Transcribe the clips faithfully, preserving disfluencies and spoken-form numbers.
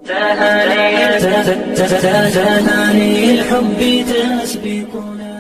تهاني الحب تسبقنا.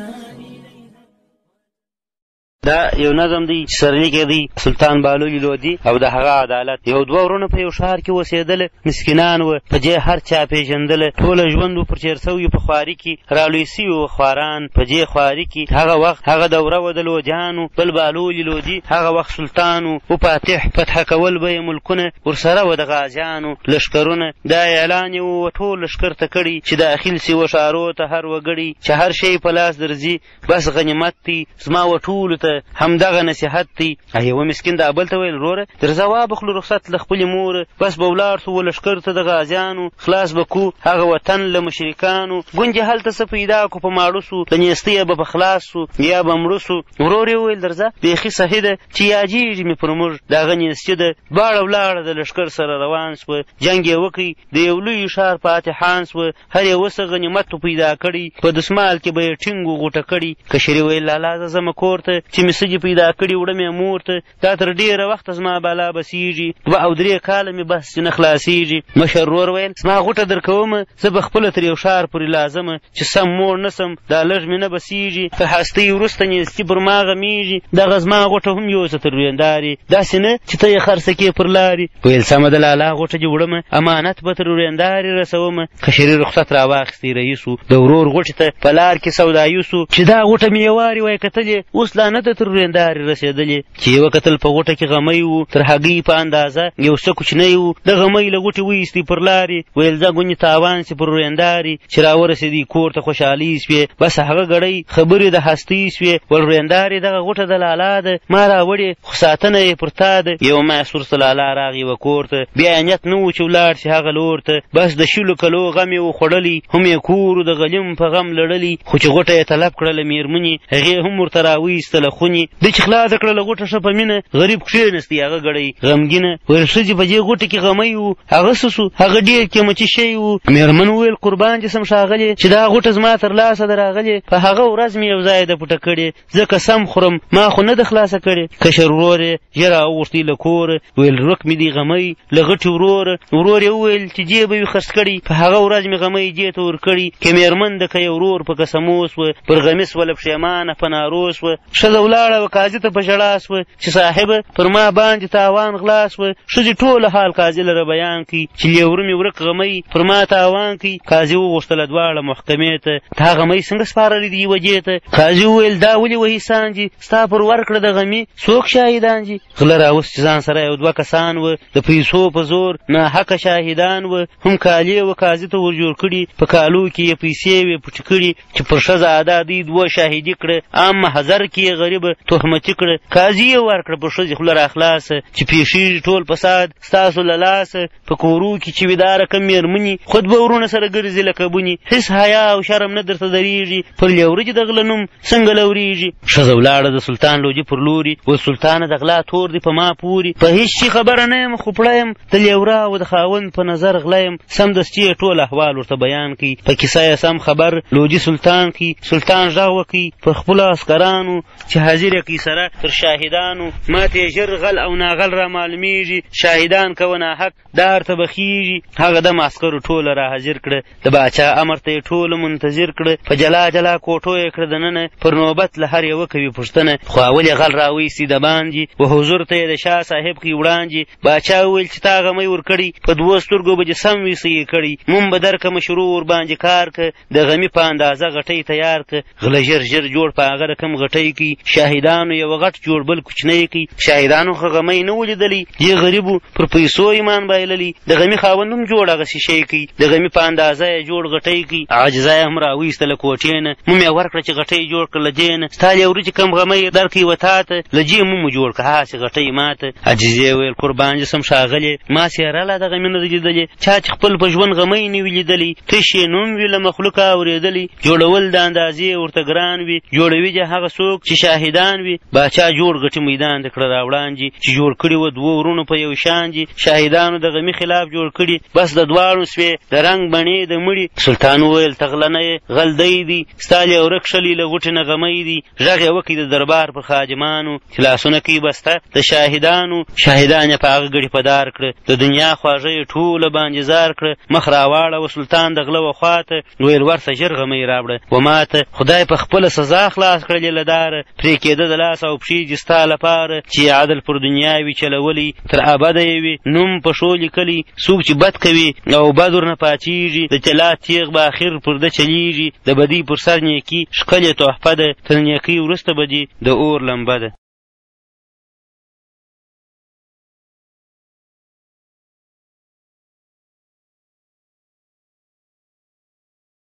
دا یو نظم دی چې سرلیکې دی سلطان بهلول لودي او د هغه عدالت. یو دوه ورونه په یو ښار کې اوسېدله، مسکینان وه، په جې هر چا پېژندله، ټوله ژوند و پر چېر سوي په خواري کې، رالوی سوي وه خواران په جې خواري کې. هغه وخت هغه دوره وه د لودیانو، بل بهلول لودي هغه وخت سلطان و، و فاتح فتح کول به یې ملکونه، ورسره وه د غازیانو لښکرونه. دا اعلان یې و ټول لښکر ته کړي چې داخل سي و ښارو ته هر وګړي، چې هر شی په لاس درځي بس غنیمت دی، زما و ټولو ته همدغه نصیحت دی. یوه مسکین دا بل ته ویل وروره درځه وابخلو رخصت له خپلې موره، بس به ولاړ سو لښکر ته د غازیانو، خلاص به کو هغه وطن له مشرکانو. ګونجې هلته څه پیدا کو په ماړو سو، له نیستیه به په خلاص سو یا به مړه سو. ورور یې وویل درځه بیخي صحیح ده چې یاجېږي مې پر موږ د هغه نیستي ده. دواړه ولاړه د لښکر سره روان سوه، جنګ یې وکړي، د یو لوی ښار فاتحان سوه، هر یو څه غنیمت پیدا کړي، په دسمال کې به یې ټینګ غوټه کړي. کشري ویل لالا زه ځمه کور ته چې مې څه پیدا کړي وړه مې مور ته، دا تر ډېره وخته زما بالا بسیږي، دوه او درې کاله مې بس چې نه خلاصېږي. مشر ورور ویل زما غوټه در کومه، زه به خپله تر یو ښار پورې لازمه، چې سم موړ نه سم دا لږ مې نه بسیږي، که هستۍ وروسته نیستي پر ما غمیږي، دغه زما غوټه هم یوسه تر وریندارې، داسې نه چې ته یې خرڅه کړې پر لارې. ویل سمه ده لالا غوټه دې وړمه، امانت به تر وریندارې رسومه. کشري رخصت راواخیستی رئیس و، د ورور غوټې ته په لار کې سودایي سو، چې دا غوټه مې یوارې وای کتلې اوس لا نه ده تر وریندارې رسېدلې. چې یې وکتل په غوټه کې غمی و، تر هګۍ په اندازه یو څه کوچنی و، د غمی له غوټې وایستې پر لارې. ویل ځه ګونې تاوان سي پر وریندارې، چې راورسېدی کور ته خوشحالي سوې، بس هغه ګړی خبرې د هستۍ سوې. ول وریندارې دغه غوټه د لالا ده، ما راوړې خو ساتنه یې پر تا ده. یو محصور څه لالا راغی و کور ته، بیا یې نیت نه و چې ولاړ شي هغه لور ته، بس د شلو کلو غم یې وخوړلی، هم یې کور د غلیم په غم لړلی. خو چې غوټه یې طلب کړله مېرمنې، هغې هم ورته راویستله خونې. ده چې خلاصه کړله غوټه ښه په مینه، غریب کښېنستی هغه ګړی غمګینه. ویل ښځې په دې غوټه کې غمی و، هغه څه سو، هغه ډېر قیمتي شی و. مېرمن وویل قربان دې سم ښاغلې، چې دا غوټه زما تر لاسه ده راغلې، په هغه ورځ مې یو ځای ده پټه کړې، ځکه سم خورم ما خو نه ده خلاصه کړې. کشر ورور یې ژر راوغوښتی له کوره، ویل رک مې دی غمی له غټې وروره. ورور یې وویل چې جې به وي خرڅ کړي، په هغه ورځ مې غمی جې ته ورکړي. که مېرمن ده که یې ورور په قسمو سوه، پر غمي سوله پښېمانه په نارو سوه. ښځه ولاړه وه قاضي ته په ژړا سوه، چې صاحبه پر ما باندې تاوان غلا سوه. ښځې ټوله حال قاضي لره بیان کړي، چې لیوره مې ورک غمی پر ما تاوان کوي. قاضي وغوښتله دواړه محکمې ته، تا غمی څنګه سپارلی دي یوه جې ته؟ قاضي وویل دا ولې وهي سان دي، ستا پر ورکړه د غمي څوک شاهدان دي؟ غله راوست چې ځان سره یو دوه کسان وه، د پیسو په زور ناحقه شاهدان وه، هم کالي وه قاضي ته ور جوړ کړي، په کالو کې یې پیسې وې پټې کړي، چې پر ښځه ادا دوی دوه شاهدي کړه، عام محضر کې یې غریبه تهمتي کړه. قاضي یې ورکړه په ښځې خوله راخلاصه، چې پیښېږي ټول فساد ستاسو له لاسه، په کورو کې چې وي دا رقم مېرمنې، خود به ورونه سره ګرځي لکه بونې، هېڅ حیا او شرم نه درته درېږي، پر لیورجې د غله نوم څنګه لورېږي. ښځه ولاړه د سلطان لوجي پر لوري، و سلطانه د غلا تور دی په ما پوري، په هېڅ شي خبره نه یم، خو پړه یم د لیوره او د خاوند په نظر غله یم. سمدستي یې ټول احوال ورته بیان کړي، په کیسه یې سم خبر لوجي سلطان کړي. سلطان غږ وکړي پر خپلو عسکرانو، چې حاضر یې کړي سره تر شاهدانو، ماته یې ژر غل او ناغل را معلومېږي، شاهدان کوه ناحق دار ته بخیږي. هغه دم عسکرو ټوله را حاضر کړه، د باچا امر ته یې ټوله منتظر کړه، په جلا جلا کوټو یې کړه دننه، پر نوبت له هر یوه کوي پوښتنه. خو اول یې غل راویستي د باندې، و حضور ته یې د شاه صاحب کړي وړاندې. باچا وویل چې تا غمی ورکړي، په دوو سترګو به دې سم وي څه یې کړي، مونږ به درکړه مشروع ورباندې کار که، د غمي په اندازه غټۍ تیار که. غله ژر ژر جوړ په هغه رقم غټۍ کوي، شاهدانو یوه غټ جوړ بل کوچنی کوي. شاهدانو خو غمی نه و لیدلی، دې غریبو پر پیسو ایمان بایللی، د غمي خاوند هم جوړ هغسې شی کوي، د غمي په اندازه یې جوړ غټۍ کوي. عاجزه یې هم راویسته له کوټې نه، مو مې ورکړه چې غټۍ جوړ کړه له دې نه، ستا لیوري چې کم غمی درکوي و تا ته، له دې مو مو جوړ کړه هسې غټۍ ما ته. عاجزې ویل قربان دې سم ښاغلې، ما څېرله د غمي نه ده لیدلې، چا چې خپل په ژوند غمی نه وي لیدلی، تش یې نوم وي له مخلوقه اورېدلی، جوړول د اندازې ورته ګران وي، جوړوي دې هغه څوک چې شاهد میدان وي باچا جوړ ګټي میدان د کړه راوړانجي چې جوړ کړي وه دوه ورونو په یو شان دي شاهدانو د غمي خلاف جوړ کړي بس د دواړو سوې د رنګ بڼې د مړي سلطان وویل ته غله نه یې غل دی دي ستا لی ورک شلي له غوټې نه غمی دي غږ یې وکړي د دربار پر خادمانو چې لاسونه کوي بسته د شاهدانو شاهدان یې په هغه ګړي په دار کړه د دنیا خواږه یې ټوله باندې زار کړه مخ راواړوه سلطان د غله و خواته ویل ورته ژر غمی راوړه و ماته خدای په خپله سزا خلاص کړلې له داره پرې کېده د لاس او پښې دي ستا لپاره چې عدل پر دنیا وي چلولی تر ابده یې وي نوم په شو لیکلی څوک چې بد کوي او بد ورنه پاچېږي د طلا تیغ به اخر پر ده چلیږي د بدۍ پر سر نیکي ښکلې تحفه ده تر نیکۍ وروسته به دي د اور لمبه ده